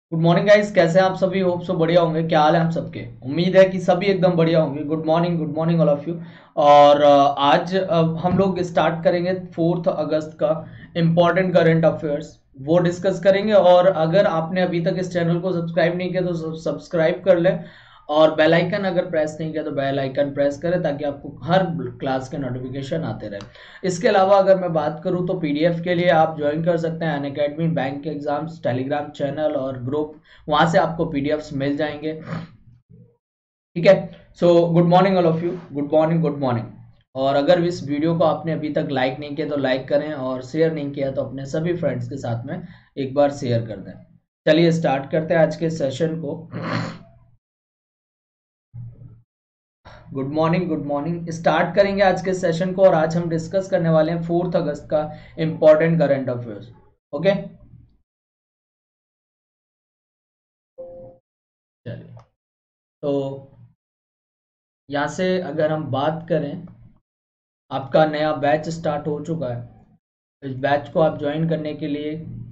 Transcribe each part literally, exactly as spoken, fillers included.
Good morning guys, कैसे हैं आप सभी। होप सो बढ़िया होंगे। क्या हाल है आप सबके। उम्मीद है कि सभी एकदम बढ़िया होंगे। Good morning, good morning all of you. और अ, आज अ, हम लोग स्टार्ट करेंगे फोर्थ अगस्त का इम्पोर्टेंट करंट अफेयर्स, वो डिस्कस करेंगे। और अगर आपने अभी तक इस चैनल को सब्सक्राइब नहीं किया तो सब्सक्राइब कर लें, और बेल आइकन अगर प्रेस नहीं किया तो बेल आइकन प्रेस करें ताकि आपको हर क्लास के नोटिफिकेशन आते रहे। इसके अलावा अगर मैं बात करूं तो पीडीएफ के लिए आप ज्वाइन कर सकते हैं अनअकैडमी बैंक के एग्जाम्स टेलीग्राम चैनल और ग्रुप, वहां से आपको पीडीएफ्स मिल जाएंगे। ठीक है। So good morning all of you, good morning, good morning. और अगर इस वीडियो को आपने अभी तक लाइक नहीं किया तो लाइक करें, और शेयर नहीं किया तो अपने सभी फ्रेंड्स के साथ में एक बार शेयर कर दें। चलिए स्टार्ट करते हैं आज के सेशन को। Good morning, good morning. Start करेंगे आज के सेशन को, और आज हम डिस्कस करने वाले हैं फोर्थ अगस्त का इंपॉर्टेंट करंट अफेयर्स। ओके, चलिए। तो यहाँ से अगर हम बात करें, आपका नया बैच स्टार्ट हो चुका है। इस बैच को आप ज्वाइन करने के लिए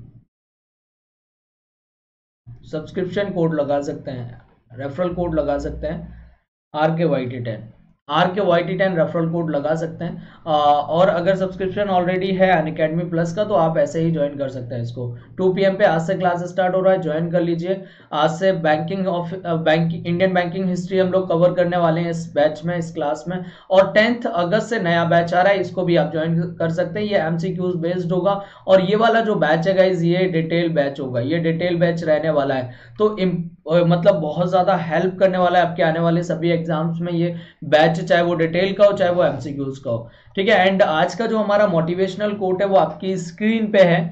सब्सक्रिप्शन कोड लगा सकते हैं, रेफरल कोड लगा सकते हैं, R K Y T ten. R K Y T ten referral code लगा सकते हैं। आ, और अगर सब्सक्रिप्शन ऑलरेडी है अनअकैडमी प्लस का तो आप ऐसे ही ज्वाइन कर सकते हैं इसको। टू पी एम पे आज से क्लास स्टार्ट हो रहा है, ज्वाइन कर लीजिए। आज से banking of banking Indian banking history हम लोग कवर करने वाले हैं इस बैच में, इस क्लास में। और टेंथ अगस्त से नया बैच आ रहा है, इसको भी आप ज्वाइन कर सकते हैं। ये एमसीक्यूज बेस्ड होगा, और ये वाला जो बैच है गाइज ये डिटेल बैच होगा, ये डिटेल बैच रहने वाला है। तो इम, मतलब बहुत ज्यादा हेल्प करने वाला है आपके आने वाले सभी एग्जाम्स में ये बैच, चाहे वो डिटेल का हो चाहे वो एमसीक्यूज का हो। ठीक है। एंड आज का जो हमारा मोटिवेशनल कोट है वो आपकी स्क्रीन पे है।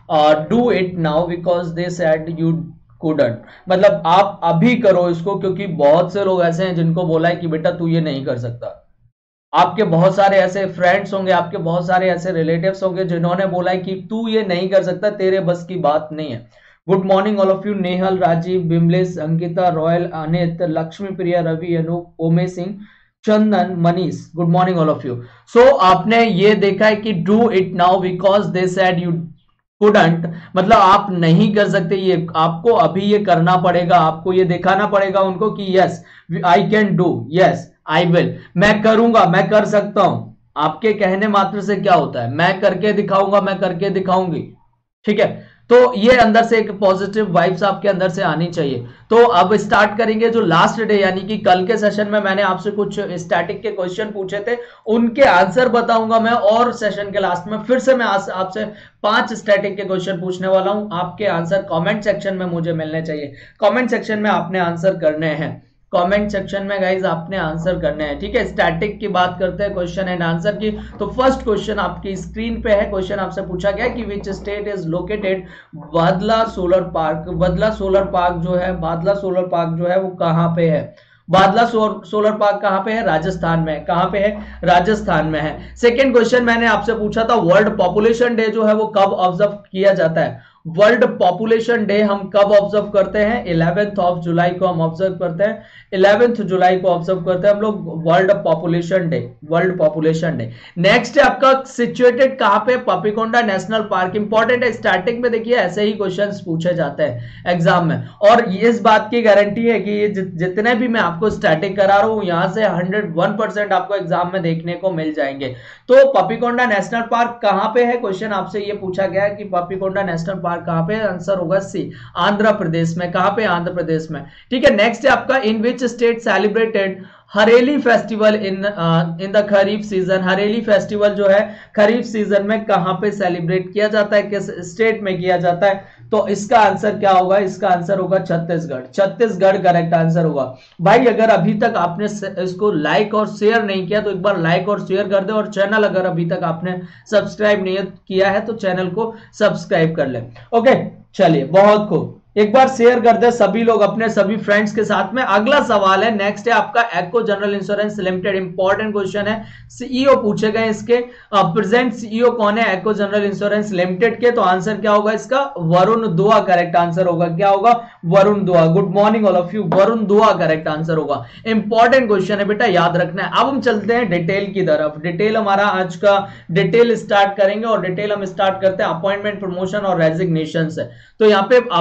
Do it now because they said you couldn't. मतलब आप अभी करो इसको, क्योंकि बहुत से लोग ऐसे हैं जिनको बोला है कि बेटा तू ये नहीं कर सकता। आपके बहुत सारे ऐसे फ्रेंड्स होंगे, आपके बहुत सारे ऐसे रिलेटिव्स होंगे जिन्होंने बोला है कि तू ये नहीं कर सकता, तेरे बस की बात नहीं है। Good morning all of you. Nehal, Rajeev, Bimlesh, Ankita, Royal, Anit, Lakshmi Priya, Ravi, Anoop, Ome Singh, Chandan, Manish, good morning all of you. So आपने ये देखा है कि do it now because they said you couldn't, मतलब आप नहीं कर सकते, ये आपको अभी ये करना पड़ेगा, आपको ये दिखाना पड़ेगा उनको कि yes I can do, yes I will, मैं करूंगा, मैं कर सकता हूं। आपके कहने मात्र से क्या होता है, मैं करके दिखाऊंगा, मैं करके दिखाऊंगी। ठीक है। तो ये अंदर से एक पॉजिटिव वाइब्स आपके अंदर से आनी चाहिए। तो अब स्टार्ट करेंगे जो लास्ट डे, यानी कि कल के सेशन में मैंने आपसे कुछ स्टैटिक के क्वेश्चन पूछे थे, उनके आंसर बताऊंगा मैं। और सेशन के लास्ट में फिर से मैं आपसे पांच स्टैटिक के क्वेश्चन पूछने वाला हूं। आपके आंसर कमेंट सेक्शन में मुझे मिलने चाहिए। कमेंट सेक्शन में आपने आंसर करने हैं, कमेंट सेक्शन में गाइज आपने आंसर करने हैं। ठीक है। स्टैटिक की बात करते हैं, क्वेश्चन एंड आंसर की। तो फर्स्ट क्वेश्चन आपकी स्क्रीन पे है। क्वेश्चन आपसे पूछा गया कि which state is located Badla solar park. Badla solar park जो है, बादला सोलर पार्क जो है वो कहां पे है। बादला सोलर पार्क कहां पे है, राजस्थान में। कहां पे है, राजस्थान में है। सेकेंड क्वेश्चन मैंने आपसे पूछा था, वर्ल्ड पॉपुलेशन डे जो है वो कब ऑब्जर्व किया जाता है। वर्ल्ड पॉपुलेशन डे हम कब ऑब्जर्व करते हैं, इलेवेंथ ऑफ जुलाई को हम ऑब्जर्व करते हैं। इलेवेंथ जुलाई को ऑब्जर्व करते हैं हम लोग world population day, world population day. Next है आपका सिचुएटेड कहां पे, पपीकोंडा नेशनल पार्क। इंपॉर्टेंट है, स्टैटिक में देखिए ऐसे ही क्वेश्चंस पूछे जाते हैं एग्जाम में। और इस बात की गारंटी है कि ये जितने भी मैं आपको स्टैटिक करा रहा हूं यहां से हंड्रेड वन परसेंट आपको एग्जाम में देखने को मिल जाएंगे। तो पपीकोंडा नेशनल पार्क कहां पे है, क्वेश्चन आपसे ये पूछा गया है कि पपीकोंडा नेशनल पार्क कहां पे है। आंसर होगा सी, आंध्र प्रदेश में। कहां पे, आंध्र प्रदेश में। ठीक है। नेक्स्ट है आपका, in which state celebrated Hareli festival in in the kharif season. Hareli festival जो है खरीफ सीजन में कहां पे सेलिब्रेट किया जाता है, किस स्टेट में किया जाता है। तो इसका आंसर क्या होगा, इसका आंसर होगा छत्तीसगढ़। छत्तीसगढ़ करेक्ट आंसर होगा। भाई अगर अभी तक आपने इसको लाइक और शेयर नहीं किया तो एक बार लाइक और शेयर कर दे, और चैनल अगर अभी तक आपने सब्सक्राइब नहीं किया है तो चैनल को सब्सक्राइब कर ले। ओके, चलिए, बहुत खूब। एक बार शेयर कर दे सभी लोग अपने सभी फ्रेंड्स के साथ में। अगला सवाल है, नेक्स्ट है आपका Acko general insurance limited. Important question है, सीईओ पूछे गए इसके। प्रेजेंट सीईओ कौन है एक्को जनरल इंश्योरेंस लिमिटेड के। तो आंसर क्या होगा इसका, वरुण दुआ करेक्ट आंसर होगा। क्या होगा, Varun Dua. Good morning all of you. Varun Dua correct answer होगा। इंपॉर्टेंट क्वेश्चन है बेटा, याद रखना है। अब हम चलते हैं डिटेल की तरफ। डिटेल हमारा आज का डिटेल स्टार्ट करेंगे, और डिटेल हम स्टार्ट करते हैं अपॉइंटमेंट, प्रमोशन और रेजिग्नेशन से। तो यहाँ पे अपॉइंटमेंट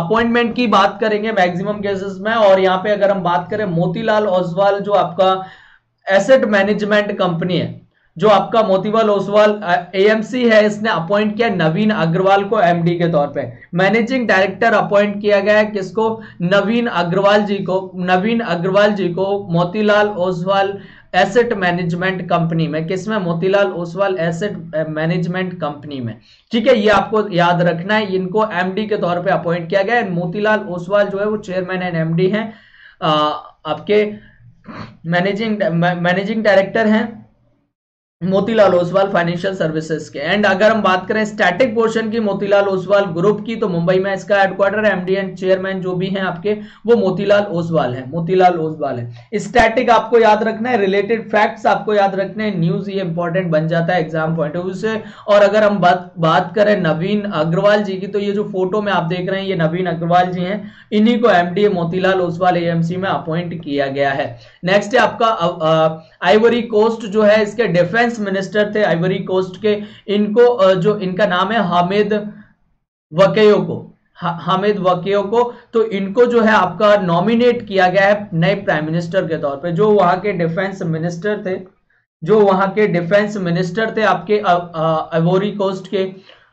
मैनेजमेंट की बात करेंगे मैक्सिमम केसेस में। और यहाँ पे अगर हम बात करें मोतीलाल ओसवाल जो आपका एसेट मैनेजमेंट कंपनी है, जो आपका मोतीलाल ओसवाल एएमसी है, इसने अपॉइंट किया नवीन अग्रवाल को एमडी के तौर पे। मैनेजिंग डायरेक्टर अपॉइंट किया गया है किसको? नवीन अग्रवाल जी को। नवीन अग्रवाल जी को Motilal Oswal asset management company में, किसमें? Motilal Oswal asset management company में। ठीक है, ये आपको याद रखना है, इनको एमडी के तौर पे अपॉइंट किया गया है। मोतीलाल ओसवाल जो है वो चेयरमैन एंड एमडी हैं, आपके मैनेजिंग मैनेजिंग डायरेक्टर हैं मोतीलाल ओसवाल फाइनेंशियल सर्विसेज के। एंड अगर हम बात करें स्टैटिक पोर्शन की मोतीलाल ओसवाल ग्रुप की, तो मुंबई में इसका हेडक्वार्टर है। एमडी एंड चेयरमैन जो भी हैं आपके वो मोतीलाल ओसवाल है, मोतीलाल ओसवाल है। स्टैटिक आपको याद रखना है, रिलेटेड फैक्ट्स आपको याद रखने हैं, न्यूज ये इंपॉर्टेंट बन जाता है एग्जाम पॉइंट ऑफ व्यू से। और अगर हम बात बात करें नवीन अग्रवाल जी की, तो ये जो फोटो में आप देख रहे हैं ये नवीन अग्रवाल जी हैं, इन्हीं को एमडी मोतीलाल ओसवाल एएमसी में अपॉइंट किया गया है। नेक्स्ट है आपका आइवरी कोस्ट जो है, इसके डिफेंस मिनिस्टर थे आइवरी कोस्ट के, इनको जो इनका नाम है हामिद वकेयो को, हामिद वकेयो को, तो इनको जो है आपका नॉमिनेट किया गया है नए प्राइम मिनिस्टर के तौर पे। जो वहां के डिफेंस मिनिस्टर थे, जो वहां के डिफेंस मिनिस्टर थे आपके आइवरी कोस्ट के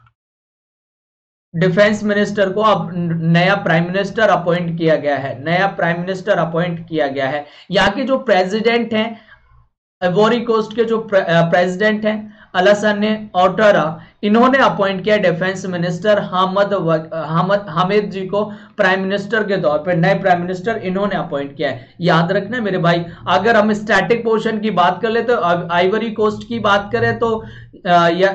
डिफेंस मिनिस्टर को अब नया प्राइम मिनिस्टर अपॉइंट किया गया है, नया प्राइम मिनिस्टर अपॉइंट किया गया है। यहाँ के जो प्रेसिडेंट हैं आइवरी कोस्ट के, जो प्रेसिडेंट हैं अलासने ओटारा, इन्होंने अपॉइंट किया defence minister Hamid Hamid Hamid ji को प्राइम मिनिस्टर के तौर पे, नए प्राइम मिनिस्टर इन्होंने अपॉइंट किया है। याद रखना है मेरे भाई, अगर हम स्टैटिक पोर्शन की बात कर ले तो आइवरी कोस्ट की बात करें तो या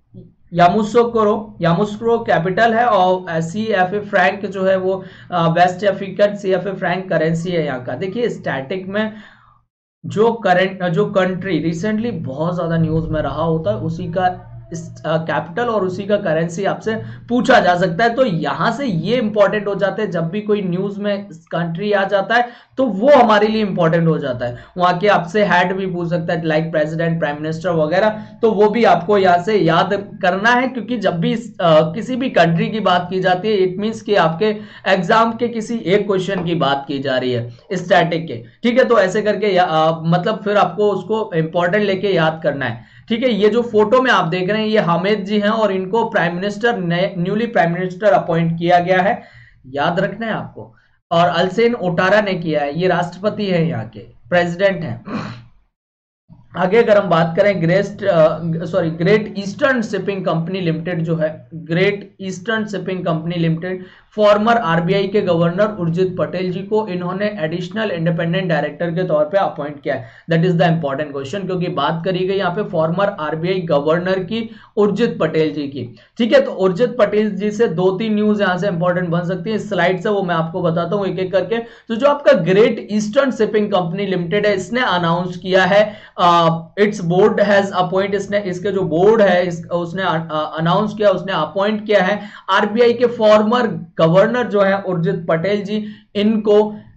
यामूसोकोरो यामूसोकोरो कैपिटल है, और सी एफ ए फ्रैंक जो है वो West African C F A franc currency है यहाँ का। देखिए स्टैटिक में जो करंट जो कंट्री रिसेंटली बहुत ज्यादा न्यूज में रहा होता है उसी का कैपिटल और उसी का करेंसी आपसे पूछा जा सकता है। तो यहां से ये इंपॉर्टेंट हो जाते हैं, जब भी कोई न्यूज में कंट्री आ जाता है तो वो हमारे लिए इंपॉर्टेंट हो जाता है। वहां के आपसे हेड भी पूछ सकता है, लाइक प्रेसिडेंट, प्राइम मिनिस्टर वगैरह, तो वो भी आपको यहां से याद करना है, क्योंकि जब भी आ, किसी भी कंट्री की बात की जाती है इट मींस कि आपके एग्जाम के किसी एक क्वेश्चन की बात की जा रही है स्टैटिक के। ठीक है, तो ऐसे करके आ, मतलब फिर आपको उसको इंपॉर्टेंट लेके याद करना है। ठीक है, ये जो फोटो में आप देख रहे हैं ये हामिद जी हैं और इनको prime minister, newly prime minister appoint किया गया है, याद रखना है आपको। और अल्सेन ओटारा ने किया है, ये राष्ट्रपति है, यहाँ के प्रेसिडेंट हैं। आगे अगर हम बात करें great sorry great eastern shipping company limited जो है, great eastern shipping company limited, former RBI के गवर्नर उर्जित पटेल जी को इन्होंने एडिशनल इंडिपेंडेंट डायरेक्टर के तौर पे अपॉइंट किया है। That is the important question, क्योंकि बात करी गई यहाँ पे फॉर्मर आरबीआई गवर्नर की, उर्जित पटेल जी की। ठीक है, तो उर्जित पटेल जी से दो तीन न्यूज यहाँ से इंपॉर्टेंट बन सकती है, स्लाइड से वो मैं आपको बताता हूँ एक एक करके। तो जो आपका Great eastern shipping company Limited है, इसने अनाउंस किया है, इट्स बोर्ड हैज अपॉइंट, इसने इसके जो बोर्ड है इस, उसने अनाउंस किया, उसने अपॉइंट किया है आरबीआई के फॉर्मर गवर्नर जो है उर्जित पटेल जी, इनको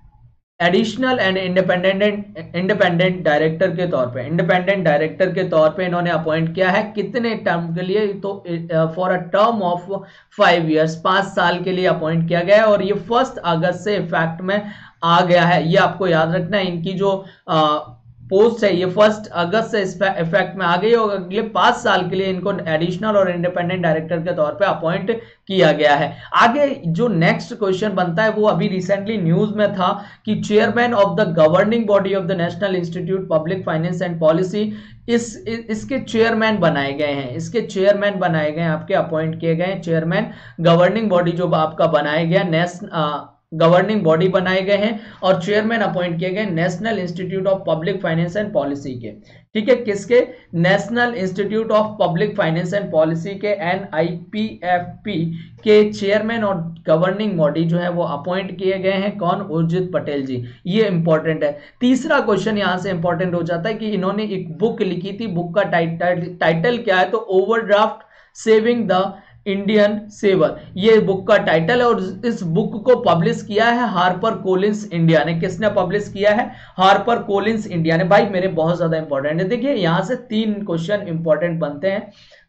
additional and independent independent director के तौर पे, इंडिपेंडेंट डायरेक्टर के तौर पे इन्होंने अपॉइंट किया है। कितने टर्म के लिए? तो for a term of five years, पांच साल के लिए अपॉइंट किया गया है, और ये फर्स्ट अगस्त से इफेक्ट में आ गया है। ये आपको याद रखना है, इनकी जो आ, पोस्ट है ये फर्स्ट अगस्त से इफेक्ट में आ गई और अगले पांच साल के लिए इनको एडिशनल और इंडिपेंडेंट डायरेक्टर के तौर पे अपॉइंट किया गया है। आगे जो नेक्स्ट क्वेश्चन बनता है वो अभी रिसेंटली न्यूज में था कि chairman of the governing body of the National Institute Public Finance and Policy, इस, इस इसके चेयरमैन बनाए गए हैं, इसके चेयरमैन बनाए गए हैं, आपके अपॉइंट किए गए हैं चेयरमैन, गवर्निंग बॉडी जो आपका बनाया गया नेशनल गवर्निंग बॉडी बनाए गए हैं और चेयरमैन अपॉइंट किए गए National Institute of Public Finance and Policy के। ठीक है, किसके? National Institute of Public Finance and Policy के, N I P F P के चेयरमैन और गवर्निंग बॉडी जो है वो अपॉइंट किए गए हैं। कौन? उर्जित पटेल जी। ये इंपॉर्टेंट है। तीसरा क्वेश्चन यहां से इंपॉर्टेंट हो जाता है कि इन्होंने एक बुक लिखी थी, बुक का टाइटल टाइटल क्या है? तो overdraft saving the Indian saver, ये बुक का टाइटल है। और इस बुक को पब्लिश किया है हार्पर कोलिंस इंडिया ने। किसने पब्लिश किया है? हार्पर कोलिंस इंडिया ने। भाई मेरे बहुत ज्यादा इंपॉर्टेंट है। देखिए यहां से तीन क्वेश्चन इंपॉर्टेंट बनते हैं,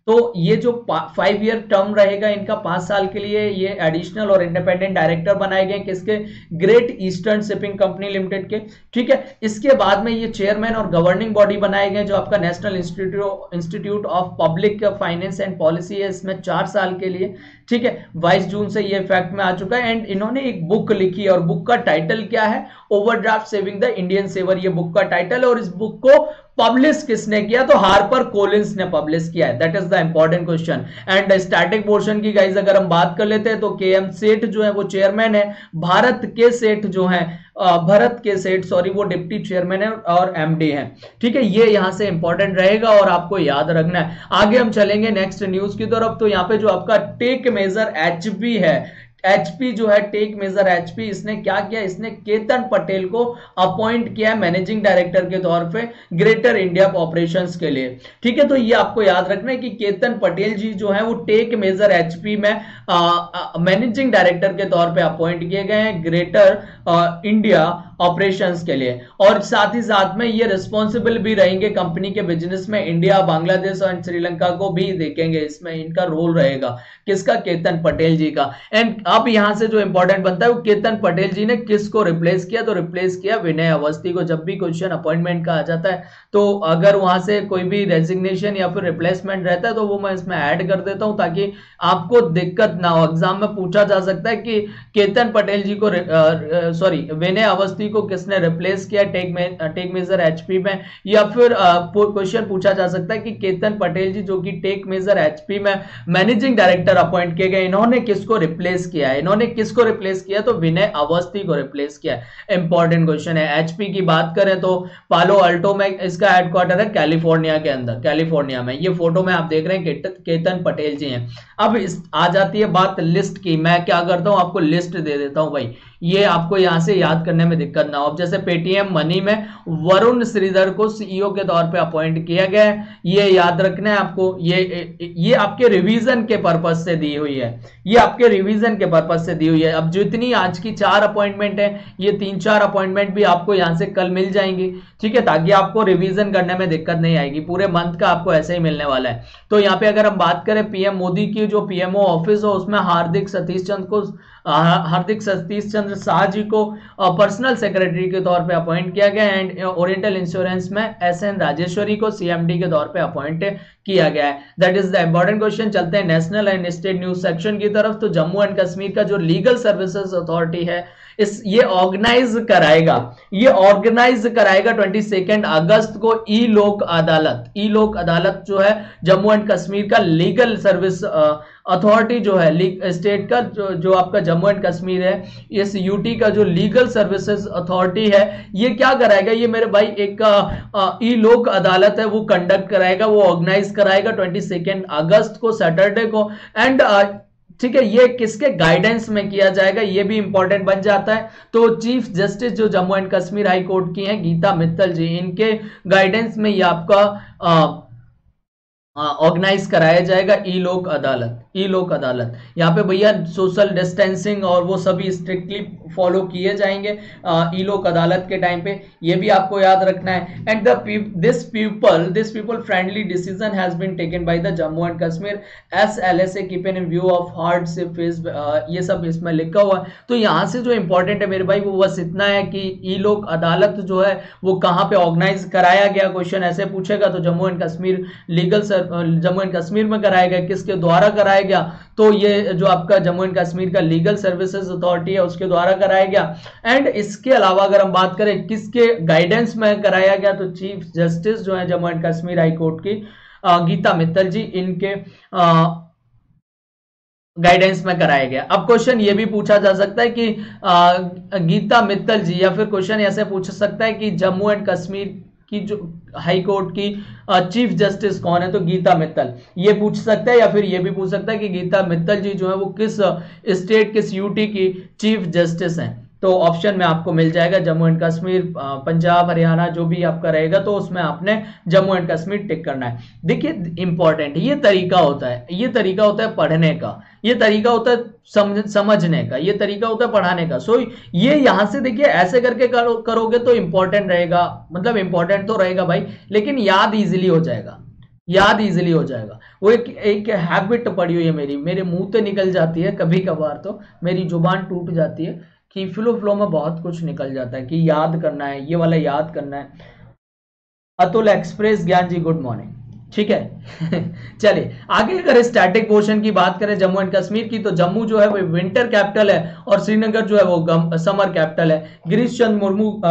तो ये जो फाइव ईयर टर्म रहेगा इनका, पांच साल के लिए ये एडिशनल और इंडिपेंडेंट डायरेक्टर बनाए गए किसके, Great eastern shipping company limited के, ठीक है। इसके बाद में ये चेयरमैन और गवर्निंग बॉडी बनाए गए जो आपका National Institute Institute of Public Finance and Policy है, इसमें चार साल के लिए, ठीक है। बाईस जून से ये इफेक्ट में आ चुका है। एंड इन्होंने एक बुक लिखी है और बुक का टाइटल क्या है, overdraft saving the Indian saver, ये बुक का टाइटल है। और इस बुक को पब्लिश किसने किया, तो हार्पर कोलिंस ने पब्लिश किया है। That is the important question. And static portion की गाइस अगर हम बात कर लेते हैं तो के एम सेठ जो है वो चेयरमैन है, भारत के सेठ जो है भरत के सेठ सॉरी वो डिप्टी चेयरमैन है और एमडी है, ठीक है। ये यहां से इंपॉर्टेंट रहेगा और आपको याद रखना है। आगे हम चलेंगे नेक्स्ट न्यूज की तरफ। तो यहाँ पे जो आपका टेक मेजर एचपी है, एचपी जो है टेक मेजर एचपी, इसने क्या किया, इसने केतन पटेल को अपॉइंट किया है मैनेजिंग डायरेक्टर के तौर पे ग्रेटर इंडिया ऑपरेशंस के लिए, ठीक है। तो ये आपको याद रखना है कि केतन पटेल जी जो है वो टेक मेजर एचपी में मैनेजिंग डायरेक्टर के तौर पे अपॉइंट किए गए हैं ग्रेटर इंडिया ऑपरेशंस के लिए। और साथ ही साथ में ये रिस्पॉन्सिबल भी रहेंगे कंपनी के बिजनेस में, इंडिया, बांग्लादेश और श्रीलंका को भी देखेंगे, इसमें इनका रोल रहेगा किसका, केतन पटेल जी का। एंड अब यहां से जो इंपॉर्टेंट बनता है वो केतन पटेल जी ने किसको रिप्लेस किया, तो रिप्लेस किया विनय अवस्थी को। जब भी क्वेश्चन अपॉइंटमेंट का आ जाता है तो अगर वहां से कोई भी रेजिग्नेशन या फिर रिप्लेसमेंट रहता है तो वो मैं इसमें ऐड कर देता हूं ताकि आपको दिक्कत ना हो। एग्जाम में पूछा जा सकता है कि केतन पटेल जी को सॉरी विनय अवस्थी को किसने रिप्लेस किया टेक में टेक मेजर एचपी में, या फिर क्वेश्चन पूछा जा सकता है कि केतन पटेल जी जो कि टेक मेजर एचपी में मैनेजिंग डायरेक्टर अपॉइंट किए गए, इन्होंने किसको रिप्लेस किया है, इन्होंने किसको रिप्लेस किया, तो विनय अवस्थी को रिप्लेस किया। इंपॉर्टेंट क्वेश्चन है। एचपी की बात करें तो पालो अल्टो में इसका हेडक्वार्टर है कैलिफोर्निया के अंदर, कैलिफोर्निया में। ये फोटो में आप देख रहे हैं केतन पटेल जी हैं। अब इस, आ जाती है बात लिस्ट की। मैं क्या करता हूं, आपको लिस्ट दे देता हूं भाई, ये आपको यहां से याद करने में दिक्कत ना हो। अब जैसे पेटीएम मनी में वरुण श्रीधर को सीईओ के तौर पे अपॉइंट किया गया है, ये याद रखना है आपको। ये ये आपके रिवीजन के पर्पस से दी हुई है, ये आपके रिवीजन के पर्पस से दी हुई है। अब जितनी आज की चार अपॉइंटमेंट है, ये तीन चार अपॉइंटमेंट भी आपको यहां से कल मिल जाएंगी, ठीक है, ताकि आपको रिवीजन करने में दिक्कत नहीं आएगी। पूरे मंथ का आपको ऐसे ही मिलने वाला है। तो यहाँ पे अगर हम बात करें पीएम मोदी की जो पीएमओ ऑफिस हो, उसमें हार्दिक सतीश चंद्र को हार्दिक सतीश चंद्र शाह जी को पर्सनल सेक्रेटरी के तौर पे अपॉइंट किया गया। एंड ओरिएंटल इंश्योरेंस में एस एन राजेश्वरी को सीएमडी के तौर पे अपॉइंट किया गया है। That is the important question. चलते हैं national and state news section की तरफ। तो जम्मू एंड कश्मीर का जो लीगल सर्विसेज अथॉरिटी है, इस ये ऑर्गेनाइज कराएगा ये ऑर्गेनाइज कराएगा ट्वेंटी सेकेंड अगस्त को ई लोक अदालत। ई लोक अदालत जो है जम्मू एंड कश्मीर का लीगल सर्विस अथॉरिटी जो है स्टेट का, जो, जो आपका जम्मू एंड कश्मीर है, इस यूटी का जो लीगल सर्विसेज अथॉरिटी है, ये क्या कराएगा, ये मेरे भाई एक ई लोक अदालत है वो कंडक्ट कराएगा, वो ऑर्गेनाइज कराएगा ट्वेंटी सेकेंड अगस्त को, सैटरडे को। एंड ठीक है, ये किसके गाइडेंस में किया जाएगा, ये भी इंपॉर्टेंट बन जाता है। तो चीफ जस्टिस जो Jammu and Kashmir high court की हैं गीता मित्तल जी, इनके गाइडेंस में ये आपका आ, ऑर्गेनाइज कराया जाएगा ई लोक अदालत। ई लोक अदालत यहाँ पे भैया सोशल डिस्टेंसिंग और वो सभी स्ट्रिक्टली फॉलो किए जाएंगे ई लोक अदालत के टाइम पे, ये भी आपको याद रखना है। And the this people this people friendly decision has been taken by the Jammu and Kashmir S L S A keep in view of hardship face, ये सब इसमें लिखा हुआ है। तो यहाँ से जो इंपॉर्टेंट है मेरे भाई वो बस इतना है कि ई लोक अदालत जो है वो कहाँ पे ऑर्गेनाइज कराया गया, क्वेश्चन ऐसे पूछेगा तो Jammu and Kashmir legal sir Jammu and Kashmir में कराया गया, किसके द्वारा कराया गया, तो ये जो आपका जम्मू एंड कश्मीर का लीगल सर्विसेज अथॉरिटी है उसके द्वारा कराया गया। एंड इसके अलावा अगर हम बात करें किसके गाइडेंस में कराया गया, तो चीफ जस्टिस जो है Jammu and Kashmir high court की गीता मित्तल जी, इनके गाइडेंस में कराया गया। अब क्वेश्चन ये भी पूछा जा सकता है कि आ, गीता मित्तल जी, या फिर क्वेश्चन ऐसे पूछ सकता है कि जम्मू एंड कश्मीर की जो हाई कोर्ट की चीफ जस्टिस कौन है, तो गीता मित्तल, ये पूछ सकता है। या फिर ये भी पूछ सकता है कि गीता मित्तल जी जो है वो किस स्टेट किस यूटी की चीफ जस्टिस हैं। तो ऑप्शन में आपको मिल जाएगा जम्मू एंड कश्मीर, पंजाब, हरियाणा जो भी आपका रहेगा तो उसमें आपने जम्मू एंड कश्मीर टिक करना है। देखिए इंपॉर्टेंट ये तरीका होता है, ये तरीका होता है पढ़ने का, ये तरीका होता है समझ समझने का, ये तरीका होता है पढ़ाने का। सो ये यहां से देखिए ऐसे करके करो, करोगे तो इंपॉर्टेंट रहेगा, मतलब इंपॉर्टेंट तो रहेगा भाई, लेकिन याद इजीली हो जाएगा। याद इजीली हो जाएगा। वो एक एक हैबिट पड़ी हुई है मेरी, मेरे मुंह से निकल जाती है कभी कभार, तो मेरी जुबान टूट जाती है कि फ्लो फ्लो में बहुत कुछ निकल जाता है कि याद करना है, ये वाला याद करना है। अतुल एक्सप्रेस ज्ञान जी गुड मॉर्निंग, ठीक है। चलिए आगे अगर स्टैटिक पोर्शन की बात करें जम्मू एंड कश्मीर की, तो जम्मू जो है वो विंटर कैपिटल है और श्रीनगर जो है वो समर कैपिटल है। गिरीश चंद्र मुर्मू आ,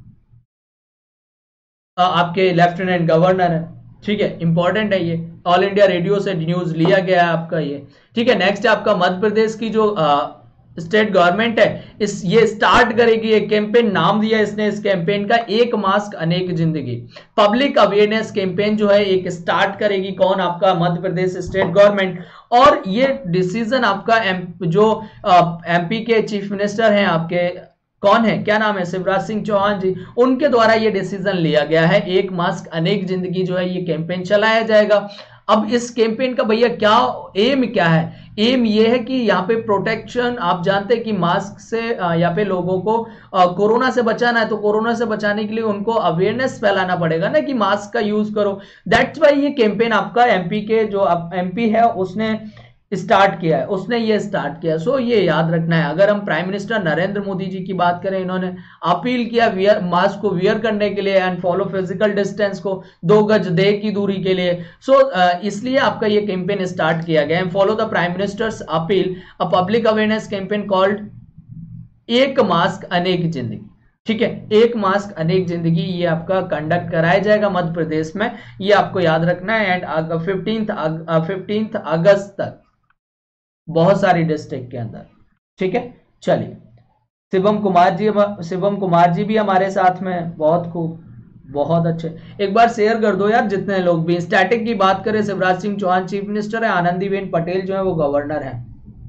आ, आपके लेफ्टिनेंट गवर्नर है, ठीक है, इंपॉर्टेंट है ये, ऑल इंडिया रेडियो से न्यूज लिया गया है आपका ये, ठीक है। नेक्स्ट है आपका मध्य प्रदेश की जो स्टेट गवर्नमेंट है, इस ये स्टार्ट करेगी एक कैंपेन, नाम दिया इसने इस कैंपेन का एक मास्क अनेक जिंदगी। पब्लिक अवेयरनेस कैंपेन जो है एक स्टार्ट करेगी कौन, आपका मध्य प्रदेश स्टेट गवर्नमेंट। और ये डिसीजन आपका एम, जो एमपी के चीफ मिनिस्टर हैं आपके, कौन है, क्या नाम है, शिवराज सिंह चौहान जी, उनके द्वारा ये डिसीजन लिया गया है, एक मास्क अनेक जिंदगी जो है ये कैंपेन चलाया जाएगा। अब इस कैंपेन का भैया क्या एम क्या है, एम ये है कि यहाँ पे प्रोटेक्शन, आप जानते हैं कि मास्क से यहाँ पे लोगों को कोरोना से बचाना है, तो कोरोना से बचाने के लिए उनको अवेयरनेस फैलाना पड़ेगा ना कि मास्क का यूज करो। दैट्स वाई ये कैंपेन आपका एमपी के जो एमपी है उसने स्टार्ट किया है, उसने ये स्टार्ट किया। सो ये याद रखना है। अगर हम प्राइम मिनिस्टर नरेंद्र मोदी जी की बात करें, इन्होंने अपील किया वियर मास्क को वियर करने के लिए एंड फॉलो फिजिकल डिस्टेंस को, दो गज दे की दूरी के लिए। सो so, इसलिए आपका ये कैंपेन स्टार्ट किया गया है, follow the prime minister's appeal, a public awareness campaign called एक मास्क अनेक जिंदगी, ठीक है, एक मास्क अनेक जिंदगी, ये आपका कंडक्ट कराया जाएगा मध्य प्रदेश में, ये आपको याद रखना है। एंड फिफ्टींथ फिफ्टींथ अगस्त तक बहुत सारी डिस्ट्रिक्ट के अंदर, ठीक है। चलिए शिवम कुमार जी, शिवम कुमार जी भी हमारे साथ में है, बहुत खूब, बहुत अच्छे। एक बार शेयर कर दो यार जितने लोग भी। स्टैटिक की बात करें, शिवराज सिंह चौहान चीफ मिनिस्टर है, आनंदीबेन पटेल जो है वो गवर्नर है,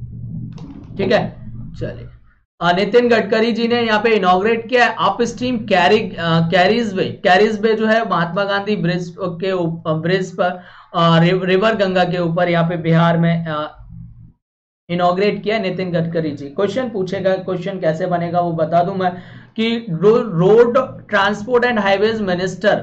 ठीक है। चलिए नितिन गडकरी जी ने यहाँ पे इनॉग्रेट किया है upstream carry carriageway, carriageway जो है महात्मा गांधी ब्रिज के ब्रिज पर, रिवर गंगा के ऊपर यहाँ पे बिहार में आ, इनॉग्रेट किया नितिन गडकरी जी। क्वेश्चन पूछेगा, क्वेश्चन कैसे बनेगा वो बता दूं मैं कि रो, road transport and highways minister,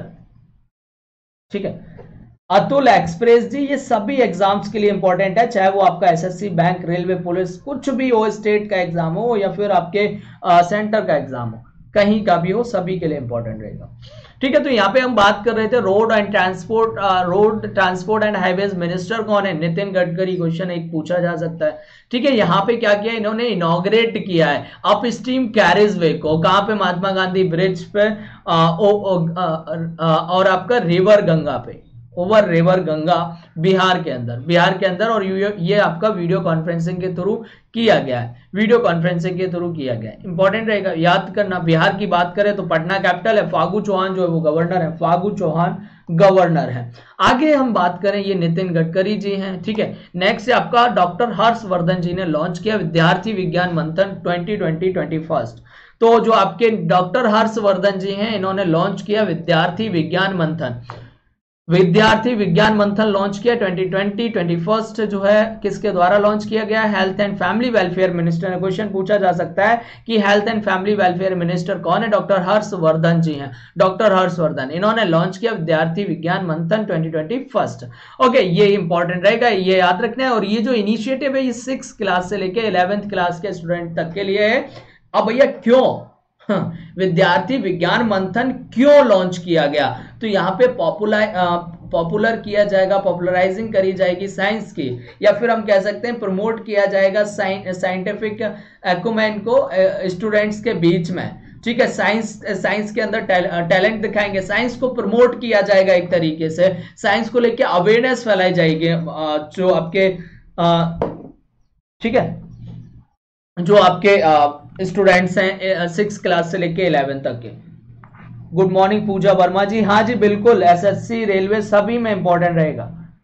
ठीक है, अतुल एक्सप्रेस जी, ये सभी एग्जाम्स के लिए इंपॉर्टेंट है, चाहे वो आपका एसएससी, बैंक, रेलवे, पुलिस, कुछ भी हो, स्टेट का एग्जाम हो या फिर आपके आ, सेंटर का एग्जाम हो, कहीं का भी हो, सभी के लिए इंपॉर्टेंट रहेगा, ठीक है। तो यहाँ पे हम बात कर रहे थे road and transport, road transport and highways minister कौन है, नितिन गडकरी। क्वेश्चन एक पूछा जा सकता है, ठीक है। यहाँ पे क्या किया इन्होंने, इनॉग्रेट किया है अप स्ट्रीम कैरेज वे को, कहां पे, महात्मा गांधी ब्रिज पे आ, ओ, ओ, आ, आ, और आपका रिवर गंगा पे, ओवर रिवर गंगा, बिहार के अंदर, बिहार के अंदर। और ये आपका वीडियो कॉन्फ्रेंसिंग के थ्रू किया गया है, वीडियो कॉन्फ्रेंसिंग के थ्रू किया गया है, इंपॉर्टेंट रहेगा, याद करना। बिहार की बात करें तो पटना कैपिटल है, फागू चौहान जो है वो गवर्नर है, फागू चौहान गवर्नर है। आगे हम बात करें, ये नितिन गडकरी जी हैं, ठीक है। नेक्स्ट है आपका डॉक्टर हर्षवर्धन जी ने लॉन्च किया Vidyarthi Vigyan Manthan twenty twenty twenty first. तो जो आपके डॉक्टर हर्षवर्धन जी हैं, इन्होंने लॉन्च किया विद्यार्थी विज्ञान मंथन, विद्यार्थी विज्ञान मंथन लॉन्च किया ट्वेंटी ट्वेंटी ट्वेंटी फर्स्ट जो है किसके द्वारा लॉन्च किया गया, health and family welfare minister ने। क्वेश्चन पूछा जा सकता है कि health and family welfare minister कौन है, डॉक्टर हर्षवर्धन जी हैं, डॉक्टर हर्षवर्धन, इन्होंने लॉन्च किया Vidyarthi Vigyan Manthan twenty twenty first. Okay, ये इंपॉर्टेंट रहेगा, ये याद रखना है। और ये जो इनिशिएटिव है ये सिक्स क्लास से लेके इलेवेंथ क्लास के स्टूडेंट तक के लिए है। अब भैया क्यों विद्यार्थी विज्ञान मंथन क्यों लॉन्च किया गया, तो यहाँ पे पॉपुलर पॉपुलर किया जाएगा, पॉपुलराइजिंग करी जाएगी साइंस की, या फिर हम कह सकते हैं प्रमोट किया जाएगा साइंटिफिक एक्यूमेन को स्टूडेंट्स के बीच में, ठीक है। साइंस साइंस के अंदर टैलेंट दिखाएंगे, साइंस को प्रमोट किया जाएगा, एक तरीके से साइंस को लेके अवेयरनेस फैलाई जाएगी, जो आपके ठीक है जो आपके स्टूडेंट्स हैं सिक्स क्लास से लेके इलेवेंथ तक के। गुड मॉर्निंग पूजा वर्मा जी, हाँ जी बिल्कुल, एसएससी, रेलवे सभी में इंपॉर्टेंट रहेगा,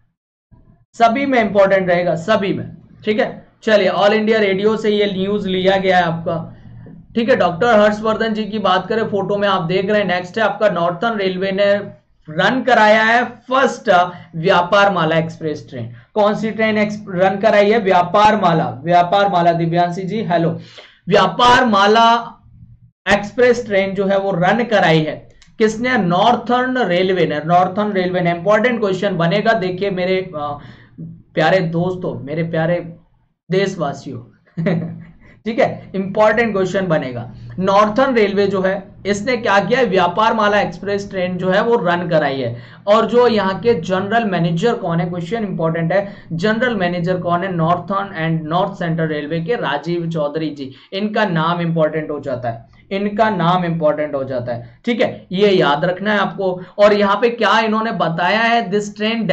सभी में इंपॉर्टेंट रहेगा, सभी में, ठीक है। चलिए ऑल इंडिया रेडियो से ये न्यूज लिया गया है आपका, ठीक है। डॉक्टर हर्षवर्धन जी की बात करें, फोटो में आप देख रहे हैं। नेक्स्ट है आपका नॉर्थर्न रेलवे ने रन कराया है फर्स्ट व्यापार माला एक्सप्रेस ट्रेन। कौन सी ट्रेन रन कराई है, व्यापार माला, व्यापार माला, दिव्यांशी जी हेलो। व्यापार माला एक्सप्रेस ट्रेन जो है वो रन कराई है किसने? नॉर्थर्न रेलवे ने। नॉर्थर्न रेलवे ने। इंपॉर्टेंट क्वेश्चन बनेगा, देखिए मेरे आ, प्यारे दोस्तों, मेरे प्यारे देशवासियों ठीक है, इंपॉर्टेंट क्वेश्चन बनेगा। नॉर्थर्न रेलवे जो है इसने क्या किया है? व्यापार माला एक्सप्रेस ट्रेन जो है वो रन कराई है। और जो यहाँ के जनरल मैनेजर कौन है? क्वेश्चन इंपॉर्टेंट है, जनरल मैनेजर कौन है? Northern and North Central Railway के राजीव चौधरी जी। इनका नाम इंपॉर्टेंट हो जाता है, इनका नाम इंपॉर्टेंट हो जाता है, ठीक है, ये याद रखना है आपको। और यहाँ पे क्या इन्होंने बताया है? This train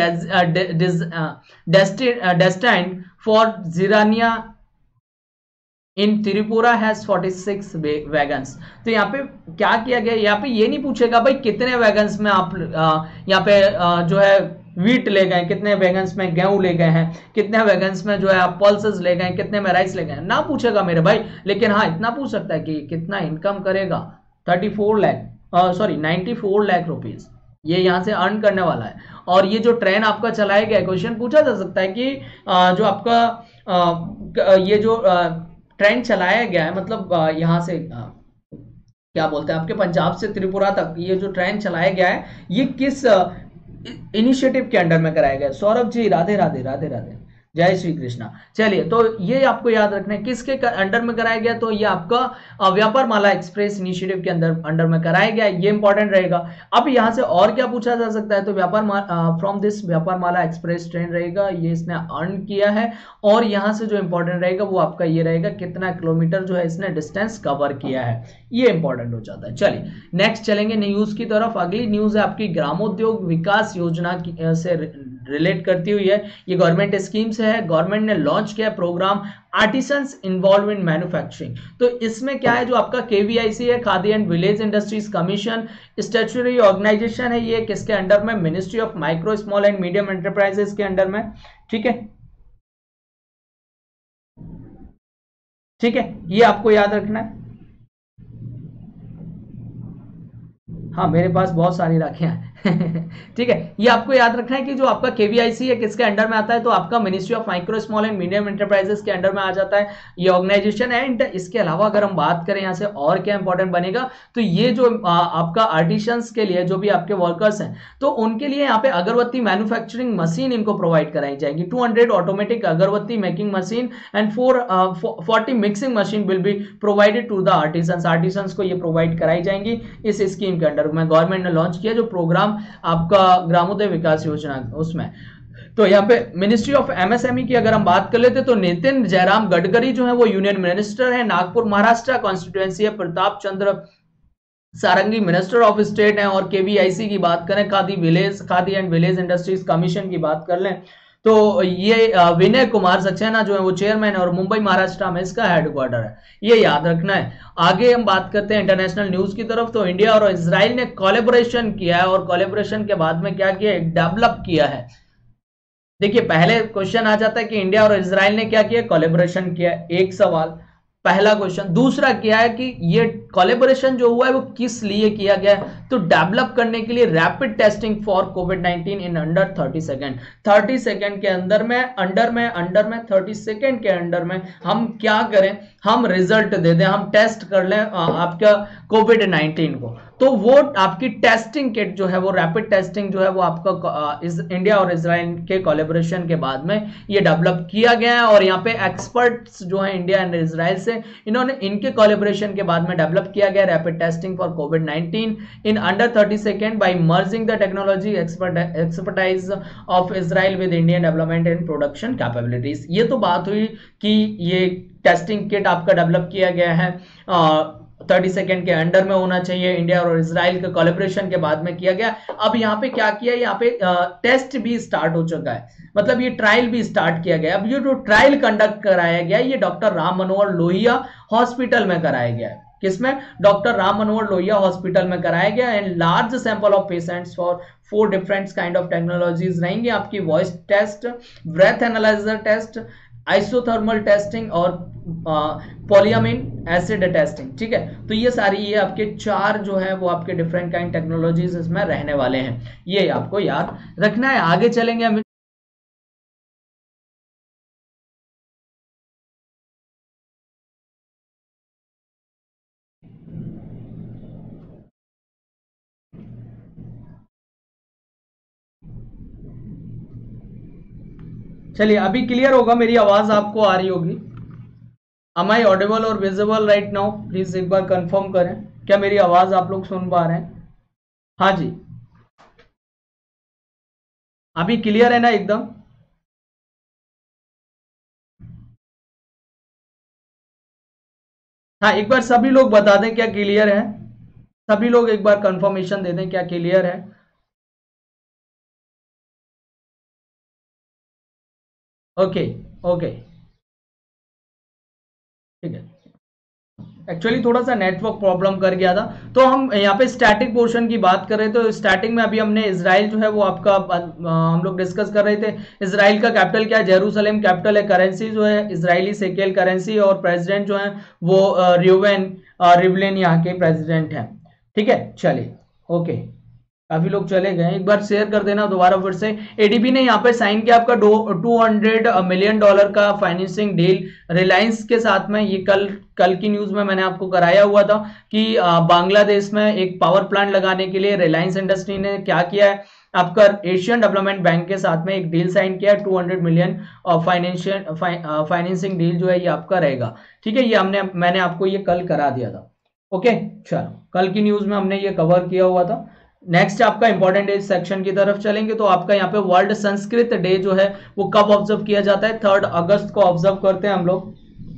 destined for Jirania in Tripura has forty six wagons. तो यहाँ पे क्या किया गया? यहाँ पे ये नहीं पूछेगा भाई कितने वैगन्स में आप यहाँ पे आ, जो है वीट ले गए, कितने वैगन्स में गेहूं ले गए हैं, कितने वैगन्स में जो है आप पल्सेस ले गए, कितने में राइस ले गए, ना पूछेगा मेरे भाई। लेकिन हाँ इतना पूछ सकता है कि कितना इनकम करेगा? Thirty four lakh sorry ninety four lakh rupees ये यहाँ से अर्न करने वाला है। और ये जो ट्रेन आपका चलाया गया, क्वेश्चन पूछा जा सकता है कि आ, जो आपका आ, ये जो आ, ट्रेन चलाया गया है, मतलब यहाँ से क्या बोलते हैं आपके पंजाब से त्रिपुरा तक ये जो ट्रेन चलाया गया है, ये किस इनिशिएटिव के अंडर में कराया गया? सौरभ जी राधे राधे राधे राधे, जय श्री कृष्णा। चलिए, तो ये आपको याद रखना है किसके अंडर में कराया गया? तो ये आपका व्यापार माला एक्सप्रेस इनिशिएटिव के अंदर अंडर में कराया गया, ये इंपॉर्टेंट रहेगा। अब यहां से और क्या पूछा जा सकता है? तो व्यापार फ्रॉम दिस व्यापार माला एक्सप्रेस ट्रेन रहेगा, ये इसने अर्न किया है। और यहां से जो इंपॉर्टेंट रहेगा वो आपका ये रहेगा, कितना किलोमीटर जो है इसने डिस्टेंस कवर किया है, ये इंपॉर्टेंट हो जाता है। चलिए नेक्स्ट चलेंगे न्यूज की तरफ। अगली न्यूज है आपकी ग्रामोद्योग विकास योजना की से रिलेट करती हुई है। ये गवर्नमेंट स्कीम से है, गवर्नमेंट ने लॉन्च किया program artisans involve in manufacturing. तो इसमें क्या है? जो आपका केवीआईसी है, Khadi and village industries commission, statutory organisation है, ये किसके अंडर में? Ministry of Micro Small and Medium Enterprises के अंडर में, ठीक है, ठीक है, ये आपको याद रखना है। हाँ मेरे पास बहुत सारी राखियां हैं ठीक है, ये आपको याद रखना है कि जो आपका केवीआईसी है किसके अंडर में आता है? तो आपका Ministry of Micro Small and Medium Enterprises के अंडर में आ जाता है ये ऑर्गेनाइजेशन है। एंड इसके अलावा अगर हम बात करें यहाँ से और क्या इंपॉर्टेंट बनेगा, तो ये जो आ, आपका आर्टिशंस के लिए जो भी आपके वर्कर्स हैं, तो उनके लिए यहाँ पे अगरबत्ती मैन्युफैक्चरिंग मशीन इनको प्रोवाइड कराई जाएगी। Two hundred automatic agarbatti making machine and four forty mixing machine will be provided to the artisans. Artisans को ये प्रोवाइड कराई जाएंगी इस स्कीम के अंडर में। गवर्नमेंट ने लॉन्च किया जो प्रोग्राम आपका ग्रामोदय विकास योजना उसमें। तो यहाँ पे मिनिस्ट्री ऑफ एमएसएमई की अगर हम बात कर लेते तो नितिन जयराम गडकरी जो है वो यूनियन मिनिस्टर है, नागपुर महाराष्ट्र कॉन्स्टिट्यूएंसी है। Pratap Chandra Sarangi minister of state है। और केवीआईसी की बात करें, Khadi village Khadi and village industries commission की बात कर लें तो ये विनय कुमार सक्सेना जो है वो चेयरमैन है और मुंबई महाराष्ट्र में इसका हेडक्वार्टर है, ये याद रखना है। आगे हम बात करते हैं इंटरनेशनल न्यूज की तरफ। तो इंडिया और इजराइल ने कोलैबोरेशन किया है और कोलैबोरेशन के बाद में क्या किया? डेवलप किया है। देखिए पहले क्वेश्चन आ जाता है कि इंडिया और इजराइल ने क्या किया? कोलैबोरेशन किया, एक सवाल पहला क्वेश्चन। दूसरा क्या है कि ये कोलैबोरेशन जो हुआ है वो किस लिए किया गया है? तो डेवलप करने के लिए rapid testing for COVID nineteen in under thirty second. Thirty second के अंदर में अंडर में अंडर में थर्टी सेकेंड के अंडर में हम क्या करें? हम रिजल्ट दे दें, हम टेस्ट कर लें आपका कोविड नाइनटीन को। तो वो आपकी टेस्टिंग किट जो है वो रैपिड टेस्टिंग जो है वो आपका इस इंडिया और इजराइल के कोलैबोरेशन के बाद में ये डेवलप किया गया है। और यहाँ पे एक्सपर्ट्स जो है इंडिया एंड इजराइल से, इन्होंने इनके कोलैबोरेशन के बाद में डेवलप किया गया rapid testing for COVID nineteen in under thirty second by merging the technology expertise of Israel with Indian development and production capabilities. ये तो बात हुई कि ये टेस्टिंग किट आपका डेवलप किया गया है थर्टी सेकेंड के अंडर में होना चाहिए, इंडिया और इजराइल के कोलैबोरेशन के बाद में किया गया। अब यहाँ पे क्या किया? यहाँ पे टेस्ट भी स्टार्ट हो चुका है, मतलब ये ट्रायल भी स्टार्ट किया गया। अब ये जो ट्रायल कंडक्ट कराया गया ये डॉक्टर राम मनोहर लोहिया हॉस्पिटल में कराया गया है। किसमें? डॉक्टर राम मनोहर लोहिया हॉस्पिटल में कराया गया। And large sample of patients for four different kind of technologies रहेंगी आपकी, voice test, breath analyser test, isothermal testing और पॉलियामिन एसिड टेस्टिंग, ठीक है। तो ये सारी ये आपके चार जो है वो आपके डिफरेंट काइंड टेक्नोलॉजीज इसमें रहने वाले हैं, ये आपको याद रखना है। आगे चलेंगे हम। चलिए अभी क्लियर होगा, मेरी आवाज आपको आ रही होगी। Am I audible और विजिबल राइट नाउ? प्लीज एक बार कंफर्म करें, क्या मेरी आवाज आप लोग सुन पा रहे हैं? हाँ जी, अभी क्लियर है ना एकदम? हाँ, एक बार सभी लोग बता दें क्या क्लियर है। सभी लोग एक बार कंफर्मेशन दे दें क्या क्लियर है। ओके ओके, ठीक है। एक्चुअली थोड़ा सा नेटवर्क प्रॉब्लम कर गया था। तो हम यहाँ पे स्टैटिक पोर्शन की बात कर रहे थे। तो स्टार्टिंग में अभी हमने इजराइल जो है वो आपका आ, हम लोग डिस्कस कर रहे थे। इजराइल का कैपिटल क्या है? जेरूसलेम कैपिटल है। करेंसी जो है इजरायली शेकेल करेंसी, और प्रेसिडेंट जो है वो रिवेन रिवलिन यहाँ के प्रेसिडेंट है। ठीक है, चलिए ओके, काफी लोग चले गए, एक बार शेयर कर देना दोबारा फिर से। एडीबी ने यहाँ पे साइन किया आपका टू हंड्रेड मिलियन डॉलर का फाइनेंसिंग डील रिलायंस के साथ में। ये कल कल की न्यूज में मैंने आपको कराया हुआ था कि बांग्लादेश में एक पावर प्लांट लगाने के लिए रिलायंस इंडस्ट्री ने क्या किया है, आपका एशियन डेवलपमेंट बैंक के साथ में एक डील साइन किया है। Two hundred million financial financing deal जो है ये आपका रहेगा। ठीक है, ये हमने मैंने आपको ये कल करा दिया था। ओके, चलो कल की न्यूज में हमने ये कवर किया हुआ था। नेक्स्ट आपका इंपॉर्टेंट डे सेक्शन की तरफ चलेंगे। तो आपका यहाँ पे वर्ल्ड संस्कृत डे जो है वो कब ऑब्जर्व किया जाता है? थर्ड अगस्त को ऑब्जर्व करते हैं हम लोग।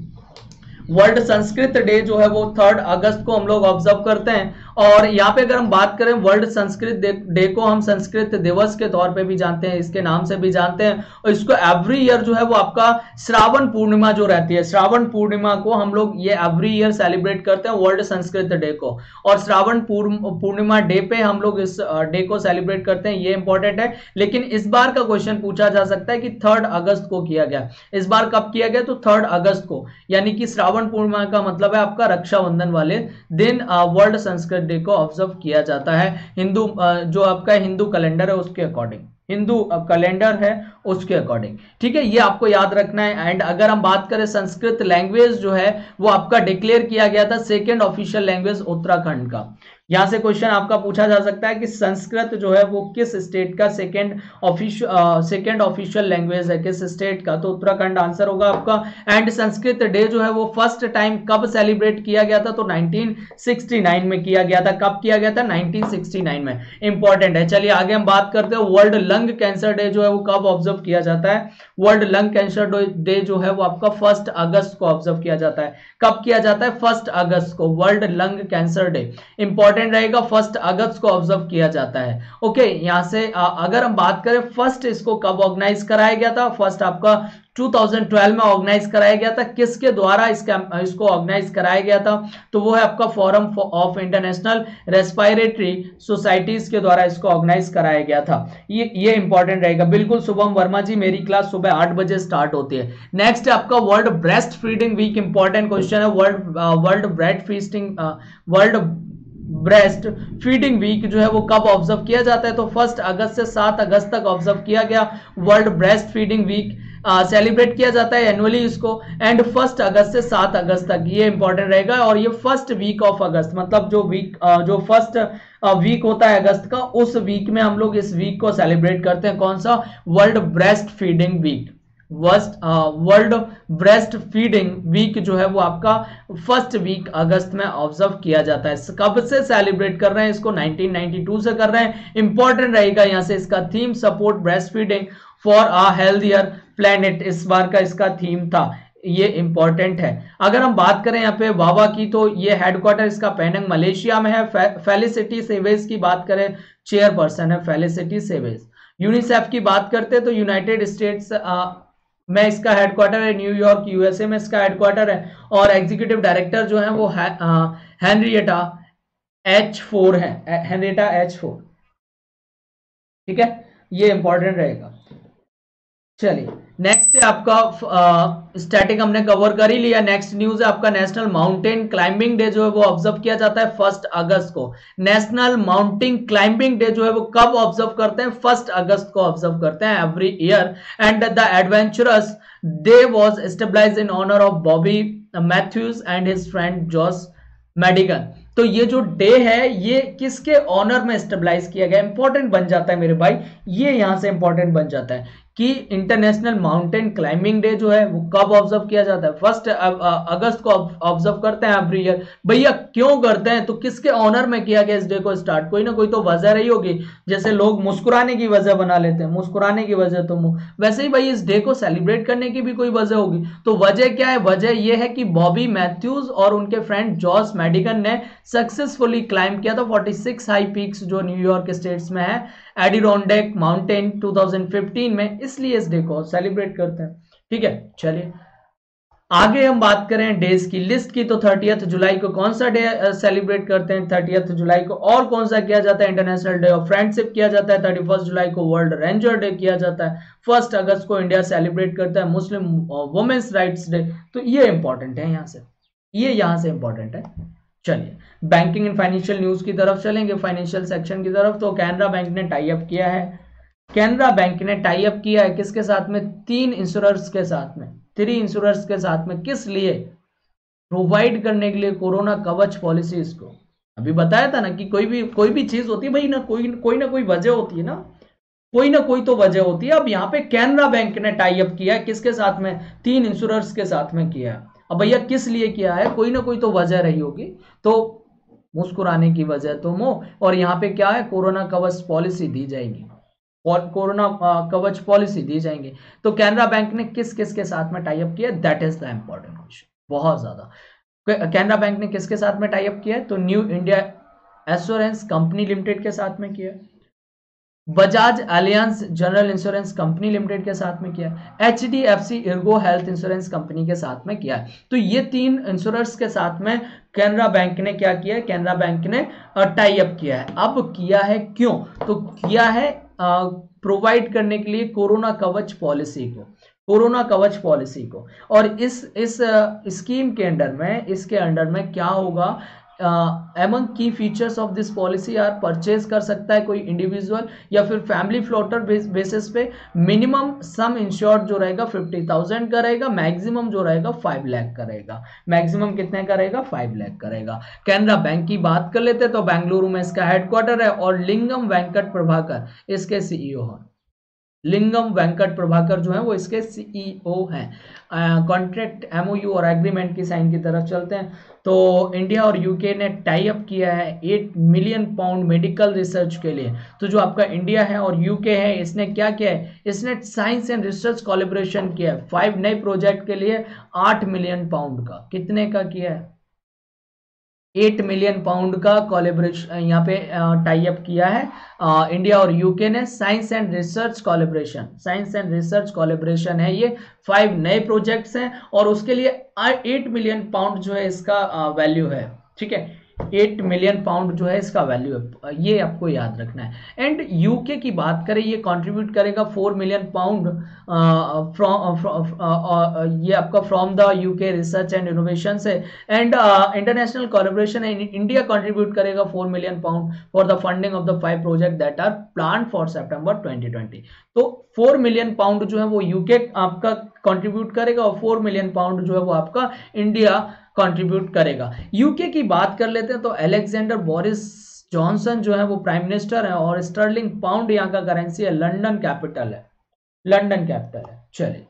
वर्ल्ड संस्कृत डे जो है वो थर्ड अगस्त को हम लोग ऑब्जर्व करते हैं। और यहाँ पे अगर हम बात करें वर्ल्ड संस्कृत डे को हम संस्कृत दिवस के तौर पे भी जानते हैं, इसके नाम से भी जानते हैं। और इसको एवरी ईयर जो है वो आपका श्रावण पूर्णिमा जो रहती है, श्रावण पूर्णिमा को हम लोग ये एवरी ईयर सेलिब्रेट करते हैं वर्ल्ड संस्कृत डे को। और श्रावण पूर्णिमा डे पे हम लोग इस डे को सेलिब्रेट करते हैं, ये इंपॉर्टेंट है। लेकिन इस बार का क्वेश्चन पूछा जा सकता है कि थर्ड अगस्त को किया गया, इस बार कब किया गया? तो थर्ड अगस्त को, यानी कि श्रावण पूर्णिमा का मतलब है आपका रक्षाबंधन वाले दिन वर्ल्ड संस्कृत डे को ऑब्जर्व किया जाता है। हिंदू जो आपका हिंदू कैलेंडर है उसके अकॉर्डिंग, हिंदू कैलेंडर है उसके अकॉर्डिंग। ठीक है, ये आपको याद रखना है। एंड अगर हम बात करें संस्कृत लैंग्वेज जो है वो आपका डिक्लेयर किया गया था सेकेंड ऑफिशियल लैंग्वेज उत्तराखंड का। यहां से क्वेश्चन आपका पूछा जा सकता है कि संस्कृत जो है वो किस स्टेट का second official second official language है, किस स्टेट का? तो उत्तराखंड आंसर होगा आपका। एंड संस्कृत डे जो है वो फर्स्ट टाइम कब सेलिब्रेट किया गया था? तो नाइनटीन सिक्सटी नाइन में किया गया था। कब किया गया था? नाइनटीन सिक्सटी नाइन में। इंपॉर्टेंट है। चलिए आगे हम बात करते हैं वर्ल्ड लंग कैंसर डे जो है वो कब ऑब्जर्व किया जाता है? वर्ल्ड लंग कैंसर डे जो है वो आपका फर्स्ट अगस्त को ऑब्जर्व किया जाता है। कब किया जाता है? फर्स्ट अगस्त को world lung cancer day important रहेगा, फर्स्ट अगस्त को ऑब्जर्व किया जाता है। ओके, यहां से आ, अगर हम बात करें फर्स्ट इसको कब ऑर्गेनाइज कराया गया था? फर्स्ट आपका टू थाउजेंड ट्वेल्व में ऑर्गेनाइज कराया गया था। किसके द्वारा इसका इसको ऑर्गेनाइज कराया गया था? तो वो है आपका Forum of International Respiratory Societies के द्वारा इसको ऑर्गेनाइज कराया गया था। ये ये इंपॉर्टेंट रहेगा बिल्कुल। शुभम वर्मा जी, मेरी क्लास सुबह आठ बजे स्टार्ट होती है। नेक्स्ट आपका world breastfeeding week, important question है। World world breastfeeding world breastfeeding week जो है वो कब ऑब्जर्व किया जाता है? तो फर्स्ट अगस्त से सात अगस्त तक ऑब्जर्व किया गया world breastfeeding week celebrate किया जाता है एनुअली इसको। एंड फर्स्ट अगस्त से सात अगस्त तक ये इंपॉर्टेंट रहेगा। और ये फर्स्ट वीक ऑफ अगस्त, मतलब जो वीक जो फर्स्ट वीक होता है अगस्त का, उस वीक में हम लोग इस वीक को सेलिब्रेट करते हैं। कौन सा? World breastfeeding week. World breastfeeding week जो है वो आपका फर्स्ट वीक अगस्त में ऑब्जर्व किया जाता है। कब से सेलिब्रेट कर रहे हैं इसको? नाइनटीन नाइंटी टू से कर रहे हैं। इंपॉर्टेंट रहेगा यहां से इसका theme, support breastfeeding for a healthier planet, इस बार का इसका थीम था। ये इंपॉर्टेंट है। अगर हम बात करें यहाँ पे वावा की, तो ये हेडक्वार्टर इसका पेनंग मलेशिया में है। फे, फेलिसिटी सेवेज की बात करें, चेयरपर्सन है फेलिसिटी सेवेज। यूनिसेफ की बात करते हैं तो यूनाइटेड स्टेट्स में इसका हेडक्वार्टर है, न्यूयॉर्क यूएसए में इसका हेडक्वार्टर है। और एग्जीक्यूटिव डायरेक्टर जो है वो हेनरिएटा एच फोर है, हेनरिएटा एच फोर। ठीक है, ये इंपॉर्टेंट रहेगा। चलिए नेक्स्ट है आपका स्टैटिक हमने कवर कर ही लिया। नेक्स्ट न्यूज है आपका नेशनल माउंटेन क्लाइंबिंग डे जो है वो ऑब्जर्व किया जाता है फर्स्ट अगस्त को। नेशनल माउंटेन क्लाइंबिंग डे जो है वो कब ऑब्जर्व करते हैं? फर्स्ट अगस्त को ऑब्जर्व करते हैं every year. And the adventurous day was established in honour of Bobby Mathews and his friend Josh Madigan. तो ये जो डे है ये किसके ऑनर में स्टेबलाइज किया गया? इंपॉर्टेंट बन जाता है मेरे भाई, ये यहां से इंपॉर्टेंट बन जाता है। कि इंटरनेशनल माउंटेन क्लाइंबिंग डे जो है वो कब ऑब्जर्व किया जाता है? फर्स्ट अगस्त को ऑब्जर्व करते हैं एवरी ईयर। भैया क्यों करते हैं? तो किसके ऑनर में किया गया इस डे को स्टार्ट? कोई ना कोई तो वजह रही होगी। जैसे लोग मुस्कुराने की वजह बना लेते हैं, मुस्कुराने की वजह तो मुंह, वैसे ही भाई इस डे को सेलिब्रेट करने की भी कोई वजह होगी। तो वजह क्या है? वजह यह है कि बॉबी मैथ्यूज और उनके फ्रेंड जॉस मेडिगन ने सक्सेसफुली क्लाइंब किया था छियालीस हाई पीक्स जो न्यूयॉर्क स्टेट्स में है, एडिरोंडेक माउंटेन दो हज़ार पंद्रह में, इसलिए इस डे को सेलिब्रेट करते हैं। ठीक है, चलिए आगे हम बात करें डेज की लिस्ट की, तो थर्टियथ जुलाई को कौन सा डे सेलिब्रेट करते हैं? थर्टियथ जुलाई को और कौन सा किया जाता है? इंटरनेशनल डे ऑफ फ्रेंडशिप किया जाता है। थर्टी फर्स्ट जुलाई को वर्ल्ड रेंजर डे किया जाता है। फर्स्ट अगस्त को इंडिया सेलिब्रेट करता है मुस्लिम वुमेन्स राइट्स डे। तो ये इंपॉर्टेंट है, यहां से ये यहां से इंपॉर्टेंट है। चलिए बैंकिंग एंड फाइनेंशियल न्यूज की तरफ चलेंगे, फाइनेंशियल सेक्शन की तरफ। तो कैनरा बैंक ने टाई अप किया है, कैनरा बैंक ने टाई अप किया है किसके साथ में? तीन इंश्योरर्स के साथ में, थ्री इंश्योरर्स के साथ में। किस लिए? प्रोवाइड करने के लिए कोरोना कवच पॉलिसी। इसको अभी बताया था ना कि कोई भी कोई भी चीज होती है भाई ना, कोई कोई ना कोई वजह होती है ना, कोई ना कोई तो वजह होती है। अब यहाँ पे कैनरा बैंक ने टाई अप किया है किसके साथ में? तीन इंश्योरर्स के साथ में किया है। अब भैया किस लिए किया है? कोई ना कोई तो वजह रही होगी, तो मुस्कुराने की वजह तो मो, और यहाँ पे क्या है? कोरोना कवच पॉलिसी दी जाएगी, और कोरोना कवच पॉलिसी दी जाएंगे। तो कैनरा बैंक ने किस किस के साथ में टाई अप किया? That is the important question, बहुत ज्यादा। कैनरा बैंक ने किसके साथ में टाई अप किया है? तो new India assurance company limited के साथ में किया, Bajaj Allianz general insurance company limited के साथ में किया, H D F C ERGO health insurance company के साथ में किया। तो ये तीन इंश्योरेंस के साथ में कैनरा बैंक ने क्या किया है? कैनरा बैंक ने टाई अप किया है। अब किया है क्यों? तो किया है प्रोवाइड करने के लिए कोरोना कवच पॉलिसी को, कोरोना कवच पॉलिसी को। और इस इस स्कीम के अंडर में, इसके अंडर में क्या होगा? Among key features of this policy are, purchase कर सकता है कोई इंडिविजुअल या फिर फैमिली फ्लोटर बेसिस पे। मिनिमम सम इंश्योर्ड जो रहेगा फिफ्टी थाउजेंड का रहेगा, मैक्सिमम जो रहेगा फाइव लाख का रहेगा। मैक्सिमम कितने का रहेगा? फाइव लाख का रहेगा। कैनरा बैंक की बात कर लेते हैं तो बेंगलुरु में इसका हेडक्वार्टर है, और लिंगम वेंकट प्रभाकर इसके सीईओ हैं। लिंगम वेंकट प्रभाकर जो है वो इसके सीईओ हैं। कॉन्ट्रैक्ट एमओयू और एग्रीमेंट की साइन की तरफ चलते हैं। तो इंडिया और यूके ने टाई अप किया है eight million pound medical research के लिए। तो जो आपका इंडिया है और यूके है, इसने क्या किया है? इसने साइंस एंड रिसर्च कोलैबोरेशन किया है फाइव नए प्रोजेक्ट के लिए, आठ मिलियन पाउंड का। कितने का किया है? एट मिलियन पाउंड का कोलैबोरेशन यहाँ पे टाई अप किया है आ, इंडिया और यूके ने। Science and research collaboration, science and research collaboration है ये। फाइव नए प्रोजेक्ट्स हैं और उसके लिए एट मिलियन पाउंड जो है इसका वैल्यू है। ठीक है, एट मिलियन पाउंड जो है इसका वैल्यू है, ये आपको याद रखना है। एंड यूके की बात करें, ये कंट्रीब्यूट करेगा फोर मिलियन पाउंड फ्रॉम, ये आपका from the UK research and innovation से। एंड इंटरनेशनल कोलैबोरेशन है, इंडिया कंट्रीब्यूट करेगा four million pound for the funding of the five project that are plan for September twenty twenty. तो four million pound जो है वो UK आपका contribute करेगा, और फोर मिलियन पाउंड जो है वो आपका इंडिया कंट्रीब्यूट करेगा। यूके की बात कर लेते हैं तो अलेक्जेंडर बोरिस जॉनसन जो है वो प्राइम मिनिस्टर है, और स्टर्लिंग पाउंड यहाँ का करेंसी है, लंदन कैपिटल है, लंदन कैपिटल है। चलिए